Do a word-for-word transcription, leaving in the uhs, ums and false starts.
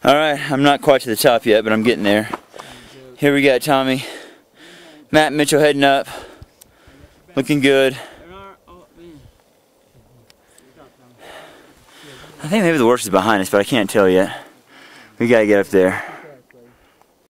Alright, I'm not quite to the top yet, but I'm getting there. Here we got Tommy. Matt and Mitchell heading up. Looking good. I think maybe the worst is behind us, but I can't tell yet. We gotta get up there.